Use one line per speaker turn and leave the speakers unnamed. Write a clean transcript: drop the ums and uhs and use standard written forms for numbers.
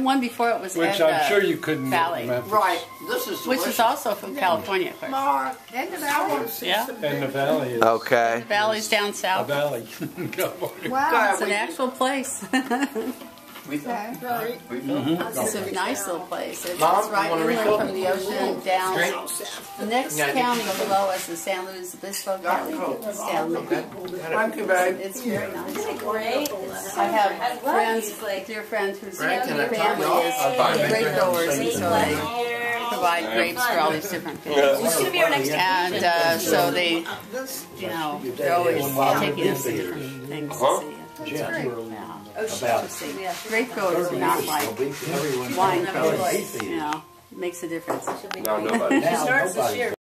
one before it was
Which
at
I'm sure you couldn't
Valley.
get in Memphis.
Right. This is
Which is also from California, of course.
Mark, and the valley.
Yeah.
And the valley is
Okay.
The Valley's down
a
south.
valley.
Wow.
It's an actual place.
Okay.
It's a nice little place. It's
Mom,
right
you wanna
inland
refill?
from the ocean down.
Drink?
The next
Yeah, I
county below us is San Luis Obispo County. It's down there.
Thank you, babe.
It's very nice.
Great.
I have friends, dear friends whose
Right, can I
family
talk to
is grape growers, and so they provide grapes for all these different people.
Who's going to be our next
And so they, you know, they're always taking us to different things to see. Yeah. Grape growers are not like wine growers, you know, it makes a difference.
No, nobody.
Starts this year.